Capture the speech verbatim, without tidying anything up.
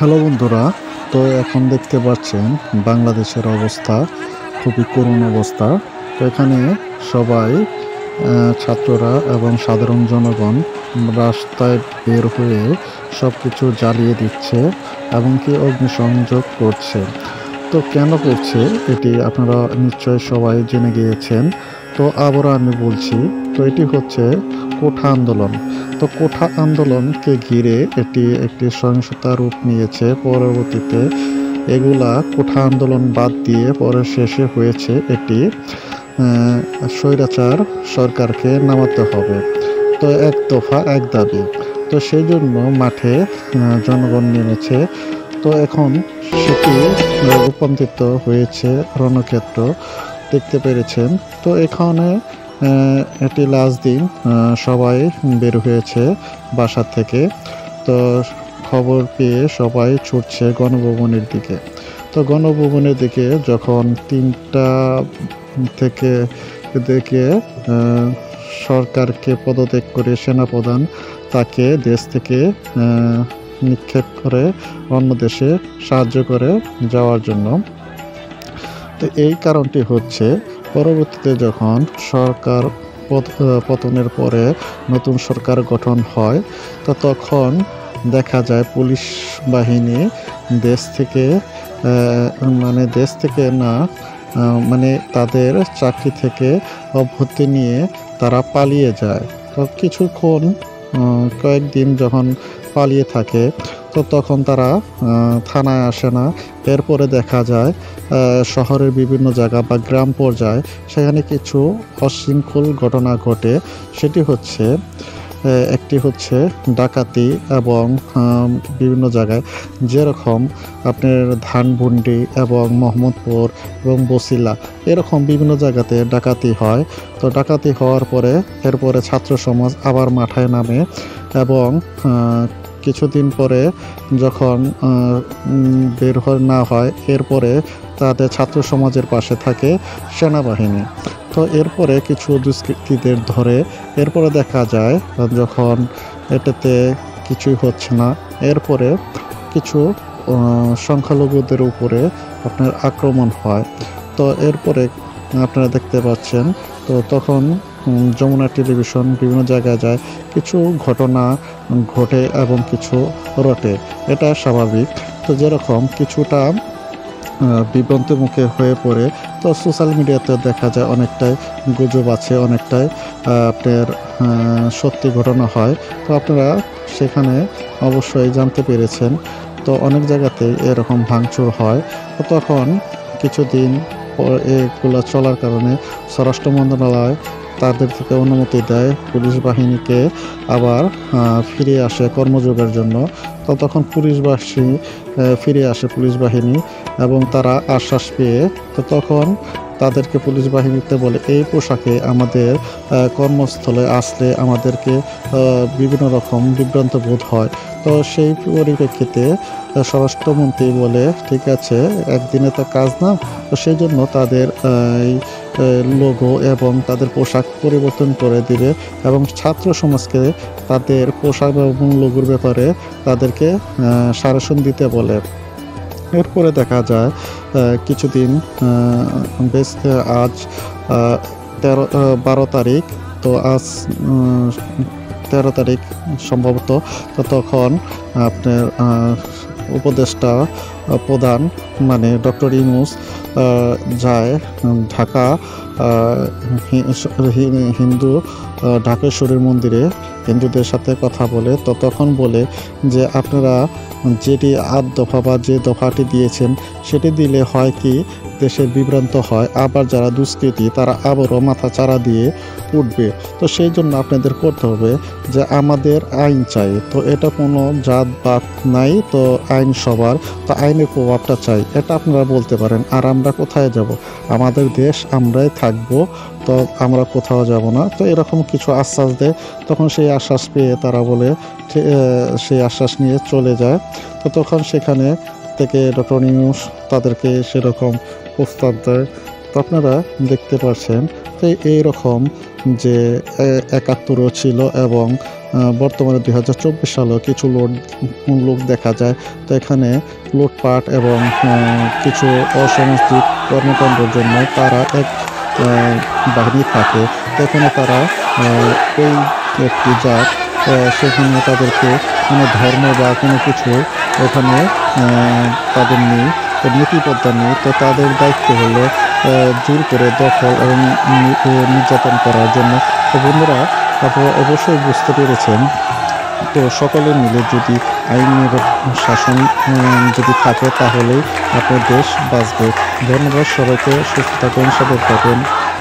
Hello বন্ধুরা, তো এখন দেখতে পাচ্ছেন বাংলাদেশের অবস্থা খুবই করুণ অবস্থা। তো এখানে সবাই আহ, ছাত্ররা এবং সাধারণ জনগণ রাস্তায় বের হয়ে সব কিছু জ্বালিয়ে দিচ্ছে এবং কি অগ্নিসংযোগ করছে। তো কেন করছে এটি আপনারা নিশ্চয় সবাই জেনে গিয়েছেন। তো আবারও আমি বলছি, তো এটি হচ্ছে কোঠা আন্দোলন। তো কোঠা আন্দোলনকে ঘিরে এটি একটি সহিংসতা রূপ নিয়েছে। পরবর্তীতে এগুলা কোঠা আন্দোলন বাদ দিয়ে পরে শেষে হয়েছে এটি আহ, স্বৈরাচার সরকারকে নামাতে হবে। তো এক দফা এক দাবি। তো সেই জন্য মাঠে আহ, জনগণ নেমেছে। তো এখন সেটি রূপান্তরিত হয়েছে রণক্ষেত্র, দেখতে পেরেছেন। তো এখানে আহ, এটি লাস্ট দিন, আহ, সবাই বের হয়েছে বাসা থেকে। তো খবর পেয়ে সবাই ছুটছে গণভবনের দিকে। তো গণভবনের দিকে যখন তিনটা থেকে দেখে আহ, সরকারকে পদত্যাগ করে সেনাপ্রধান তাকে দেশ থেকে আহ, নিক্ষেপ করে অন্য দেশে সাহায্য করে যাওয়ার জন্য। তো এই কারণটি হচ্ছে, পরবর্তীতে যখন সরকার পতনের পরে নতুন সরকার গঠন হয়, তো তখন দেখা যায় পুলিশ বাহিনী দেশ থেকে মানে দেশ থেকে না মানে তাদের চাকরি থেকে অব্যাহতি নিয়ে তারা পালিয়ে যায়। তো কিছুক্ষণ কয়েকদিন যখন পালিয়ে থাকে, তো তখন তারা থানায় আসে না। এরপরে দেখা যায় শহরের বিভিন্ন জায়গা বা গ্রাম পর্যায়ে সেখানে কিছু অশৃঙ্খল ঘটনা ঘটে। সেটি হচ্ছে একটি হচ্ছে ডাকাতি এবং বিভিন্ন জায়গায়, যেরকম আপনার ধানমন্ডি এবং মোহাম্মদপুর এবং বসিলা, এরকম বিভিন্ন জায়গাতে ডাকাতি হয়। তো ডাকাতি হওয়ার পরে এরপরে ছাত্র সমাজ আবার মাথায় নামে এবং কিছুদিন পরে যখন বের না হয়, এরপরে তাদের ছাত্র সমাজের পাশে থাকে সেনাবাহিনী। তো এরপরে কিছু দুষ্কৃতীদের ধরে, এরপরে দেখা যায় যখন এটাতে কিছুই হচ্ছে না, এরপরে কিছু সংখ্যালঘুদের উপরে আপনার আক্রমণ হয়। তো এরপরে আপনারা দেখতে পাচ্ছেন, তো তখন যমুনা টেলিভিশন বিভিন্ন জায়গায় যায়, কিছু ঘটনা ঘটে এবং কিছু রটে, এটা স্বাভাবিক। তো যেরকম কিছুটা বিভ্রান্তির মুখে হয়ে পড়ে, তো সোশ্যাল মিডিয়াতে দেখা যায় অনেকটাই গুজব আছে, অনেকটাই আপনার সত্যি ঘটনা হয়। তো আপনারা সেখানে অবশ্যই জানতে পেরেছেন। তো অনেক জায়গাতেই এরকম ভাঙচুর হয়। তো তখন কিছুদিন পর এগুলো চলার কারণে স্বরাষ্ট্র মন্ত্রণালয় তাদের থেকে অনুমতি দেয় পুলিশ বাহিনীকে আবার ফিরে আসে কর্মযোগের জন্য। তো তখন পুলিশ বাহিনী ফিরে আসে পুলিশ বাহিনী এবং তারা আশ্বাস পেয়ে, তো তখন তাদেরকে পুলিশ বাহিনীতে বলে এই পোশাকে আমাদের কর্মস্থলে আসলে আমাদেরকে বিভিন্ন রকম বিভ্রান্ত বোধ হয়। তো সেই পরিপ্রেক্ষিতে স্বরাষ্ট্রমন্ত্রী বলে ঠিক আছে, একদিনে তো কাজ না, তো সেই জন্য তাদের এই লোগো এবং তাদের পোশাক পরিবর্তন করে দিবে এবং ছাত্র সমাজকে তাদের পোশাক এবং লোগোর ব্যাপারে তাদেরকে সাজেশন দিতে বলে। এরপরে দেখা যায় কিছুদিন বেশ আজ তেরো বারো তারিখ, তো আজ তেরো তারিখ সম্ভবত, তো তখন আপনার উপদেষ্টা প্রধান মানে ডক্টর ইউনূস যায় ঢাকা হিন্দু ঢাকেশ্বরীর মন্দিরে হিন্দুদের সাথে কথা বলে। তো তখন বলে যে আপনারা যেটি আট দফা বা যে দফাটি দিয়েছেন সেটি দিলে হয় কি দেশে বিভ্রান্ত হয়, আবার যারা দুষ্কৃতী তারা আবারও মাথা চারা দিয়ে উঠবে। তো সেই জন্য আপনাদের করতে হবে যে আমাদের আইন চাই। তো এটা কোনো জাত বাত নাই, তো আইন সবার, তো আইনের প্রভাবটা চাই, এটা আপনারা বলতে পারেন। আর আমরা কোথায় যাব? আমাদের দেশ আমরাই থাকবো, তো আমরা কোথাও যাব না। তো এরকম কিছু আশ্বাস দেয়। তখন সেই আশ্বাস পেয়ে তারা বলে সেই আশ্বাস নিয়ে চলে যায়। তো তখন সেখানে থেকে ডক্টর ইউনূস তাদেরকে সেরকম প্রস্তাব দেয়। তো আপনারা দেখতে পাচ্ছেন, তো সাথে এইরকম যে একাত্তরও ছিল এবং বর্তমানে দুই হাজার চব্বিশ সালেও কিছু লোক লোক দেখা যায়। তো এখানে লুটপাট এবং কিছু অসামাজিক কর্মকাণ্ডের জন্য তারা এক বাহিনী থাকে। তো এখানে তারা ওই একটি জাত, সেখানে তাদেরকে কোনো ধর্ম বা কোনো কিছু এখানে তাদের নেই, নীতিবদ্ধ নেই। তো তাদের দায়িত্ব হলো জোর করে দখল এবং নির্যাতন করার জন্য। তো বন্ধুরা, আপনারা অবশ্যই বুঝতে পেরেছেন। তো সকলে মিলে যদি আইনের শাসন যদি থাকে তাহলেই আপনার দেশ বাঁচবে। ধন্যবাদ সবাইকে। সুস্থ থাকুন, সাথে থাকুন।